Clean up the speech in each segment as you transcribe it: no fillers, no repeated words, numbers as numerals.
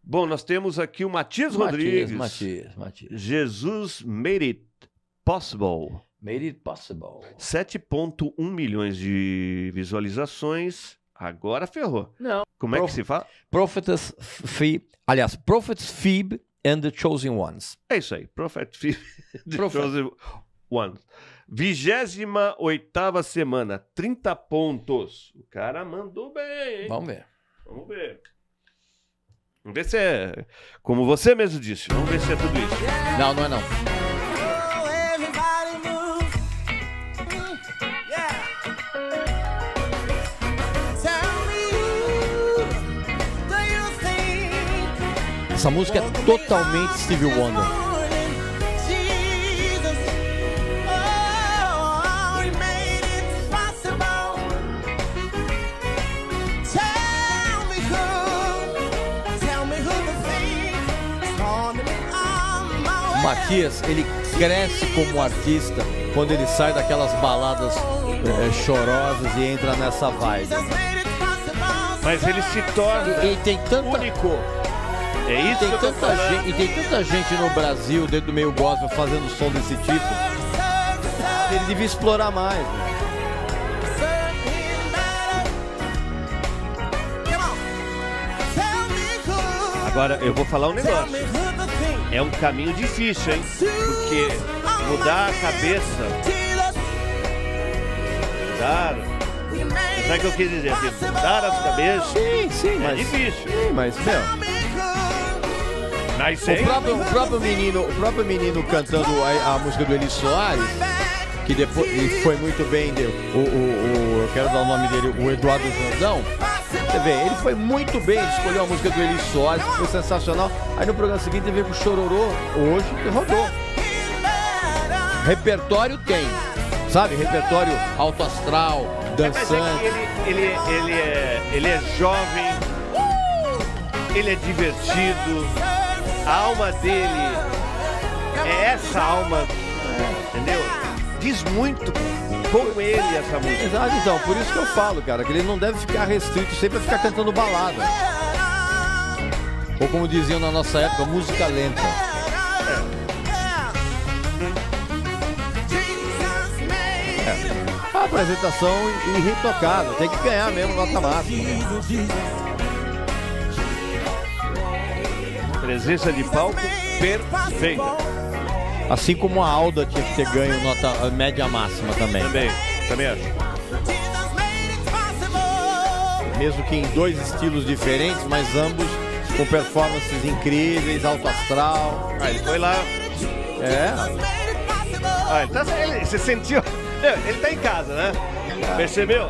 Bom, nós temos aqui o Matias Rodrigues. Matias. Jesus Made It Possible. Made It Possible. 7,1 milhões de visualizações. Agora ferrou. Não. Como é que se fala? Prophets Phoebe and the Chosen Ones. É isso aí. Prophet Phoebe and the Chosen Ones. 28ª semana. 30 pontos. O cara mandou bem, hein? Vamos ver. Vamos ver. Vamos ver se é... Como você mesmo disse. Vamos ver se é tudo isso. Não, não é não. Essa música é totalmente Stevie Wonder. O Matias, ele cresce como artista quando ele sai daquelas baladas chorosas e entra nessa vibe. Mas ele se torna E tem tanta... único. É isso Tem que eu tô tanta falando. gente, e tem tanta gente no Brasil, dentro do meio gospel, fazendo som desse tipo. Ele devia explorar mais, né? Agora, eu vou falar um negócio. É um caminho difícil, hein? Porque mudar a cabeça... Sabe o que eu quis dizer? Mudar as cabeças Sim, é mas... difícil. Sim, mas, meu... Mas O próprio menino cantando a música do Eli Soares, que depois foi muito bem, eu quero dar o nome dele, o Eduardo Jordão. Você vê, ele foi muito bem, ele escolheu a música do Eli Soares, foi sensacional. Aí no programa seguinte ele veio com o Chororô hoje e rodou. Repertório tem, sabe? Repertório alto astral, dançante. Ele é jovem, ele é divertido, a alma dele é essa alma, entendeu? Diz muito com ele essa música. Exato, então, por isso que eu falo, cara, que ele não deve ficar restrito sempre a ficar cantando balada. Ou como diziam na nossa época, música lenta. A apresentação irretocável, tem que ganhar mesmo nota máxima. Presença de palco perfeita. Assim como a Alda tinha que ter ganho nota média máxima também. Também acho. Mesmo que em dois estilos diferentes, mas ambos com performances incríveis, alto astral. Ele foi lá. Você sentiu? Ele tá em casa, né? Percebeu?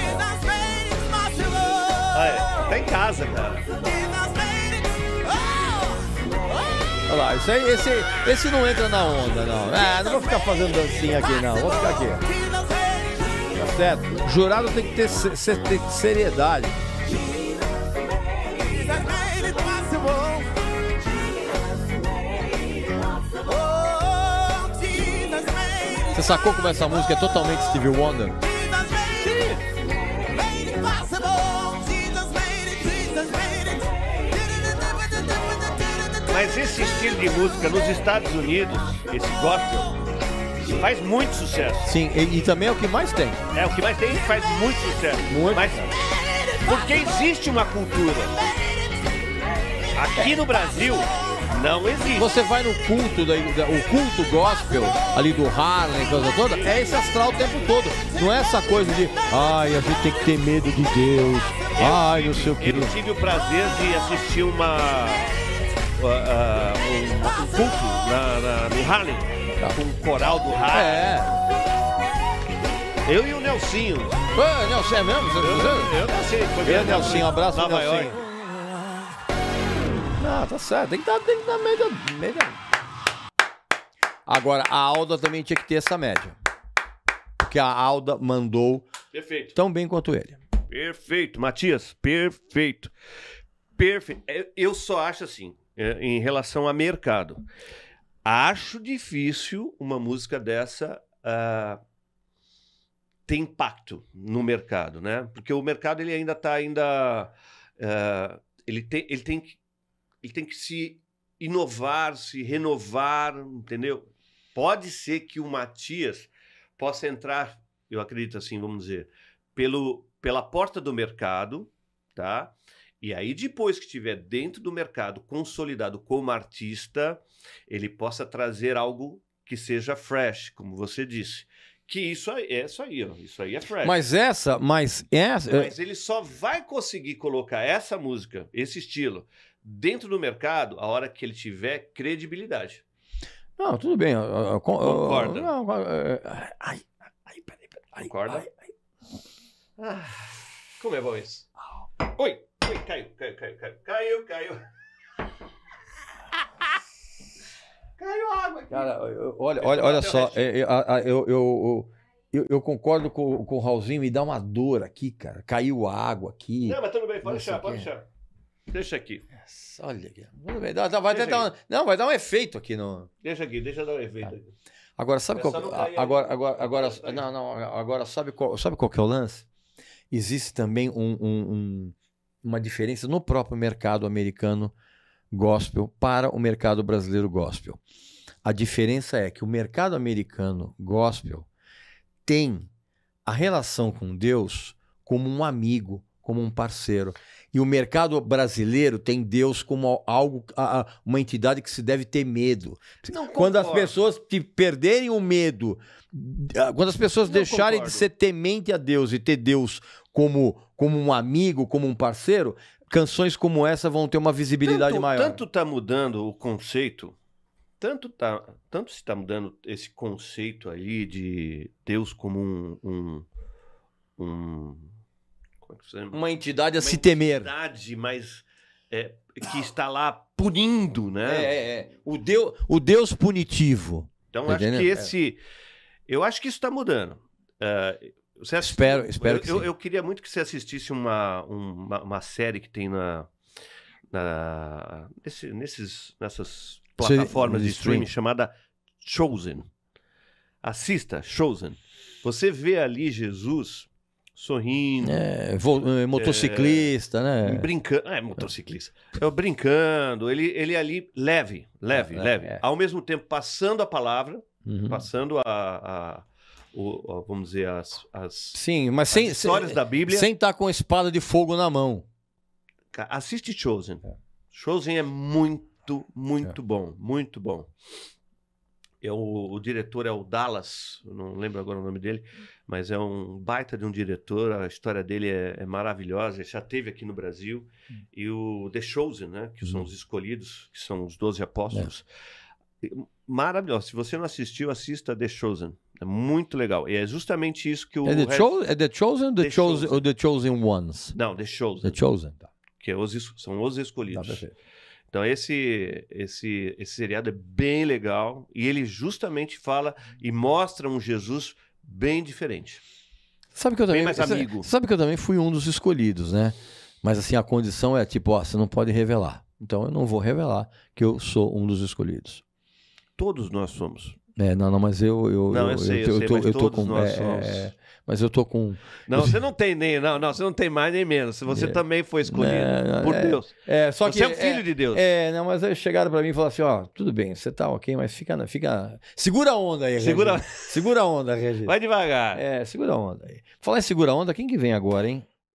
Tá em casa, cara. Olha lá, esse não entra na onda, não. Não vou ficar fazendo dancinha aqui, não. Vou ficar aqui. Tá certo? Jurado tem que ter seriedade. Você sacou como essa música é totalmente Stevie Wonder? Mas esse estilo de música nos Estados Unidos, esse gospel, faz muito sucesso. Sim, e também é o que mais tem. É, o que mais tem faz muito sucesso. Muito. Mas porque existe uma cultura. Aqui no Brasil, não existe. Você vai no culto, o culto gospel, ali do Harlem, coisa toda, é esse astral o tempo todo. Não é essa coisa de, a gente tem que ter medo de Deus. Não sei o que. Eu tive o prazer de assistir um culto no Harlem, com o coral do Harlem. Eu e o Nelsinho. Nelson, é mesmo? Eu nasci. Nelsinho, um abraço pro Nova Nelsinho. York. Tá certo, tem que dar média. Agora, a Alda também tinha que ter essa média. Porque a Alda mandou Perfeito. tão bem quanto ele. Perfeito, Matias, perfeito. Eu só acho assim, em relação a mercado, acho difícil uma música dessa ter impacto no mercado, né? Porque o mercado ele ainda está ele ele tem que se inovar, se renovar, entendeu? Pode ser que o Matias possa entrar, eu acredito assim, vamos dizer, pela porta do mercado, tá? E aí, depois que estiver dentro do mercado, consolidado como artista, ele possa trazer algo que seja fresh, como você disse. Que isso aí, ó. Isso aí é fresh. Mas ele só vai conseguir colocar essa música, esse estilo, dentro do mercado a hora que ele tiver credibilidade. Não, tudo bem. Concorda? Peraí. Concorda? Como é bom isso? Oi, caiu. Caiu água aqui. Cara, olha só, eu concordo com o Raulzinho, me dá uma dor aqui, cara. Caiu água aqui. Não, mas tudo bem, pode deixar. Deixa aqui. Olha aqui. Tudo bem. Vai dar um efeito aqui no. Deixa dar um efeito aqui. Agora, sabe qual? Agora sabe qual que é o lance? Existe também uma diferença no próprio mercado americano gospel para o mercado brasileiro gospel. A diferença é que o mercado americano gospel tem a relação com Deus como um amigo, como um parceiro. E o mercado brasileiro tem Deus como algo, uma entidade que se deve ter medo. Quando as pessoas perderem o medo, quando as pessoas deixarem de ser temente a Deus e ter Deus como um amigo, como um parceiro, canções como essa vão ter uma visibilidade maior. Tanto está mudando o conceito, tanto se está mudando esse conceito ali de Deus como uma entidade a se temer. Uma entidade, mas que está lá punindo, né? O Deus punitivo. Então, eu acho que isso está mudando. Espero que sim. Eu queria muito que você assistisse uma série que tem nessas plataformas de streaming chamada Chosen. Assista, Chosen. Você vê ali Jesus sorrindo. Motociclista, né? Brincando. Motociclista. Brincando. Ele ali leve. Ao mesmo tempo, passando a palavra, passando vamos dizer, sim, mas sem histórias da Bíblia. Sem estar com a espada de fogo na mão. Assiste Chosen. Chosen é muito bom. Muito bom. O diretor é o Dallas, eu não lembro agora o nome dele, mas é um baita de um diretor, a história dele é maravilhosa, ele já esteve aqui no Brasil. E o The Chosen, né, que são os escolhidos, que são os 12 apóstolos. Maravilhoso. Se você não assistiu, assista The Chosen. É muito legal. E é justamente isso que o... É The Chosen ou The Chosen Ones? Não, The Chosen. The Chosen, tá. Que são os escolhidos. Tá, perfeito. Então esse seriado é bem legal e ele justamente fala e mostra um Jesus bem diferente. Sabe que eu também, bem mais amigo. Sabe que eu também fui um dos escolhidos, né? Mas assim, a condição é tipo, você não pode revelar. Então eu não vou revelar que eu sou um dos escolhidos. Todos nós somos. Mas eu tô com... Mas eu tô com... Não, você não tem nem... Não, você não tem mais nem menos. Você também foi escolhido por Deus. Só que você é um filho de Deus. Mas aí chegaram pra mim e falaram assim, tudo bem, você tá ok, mas fica... Segura a onda aí, Regis. Segura a onda, Regis. Vai devagar. Segura a onda aí. Falar em segura a onda, quem que vem agora, hein?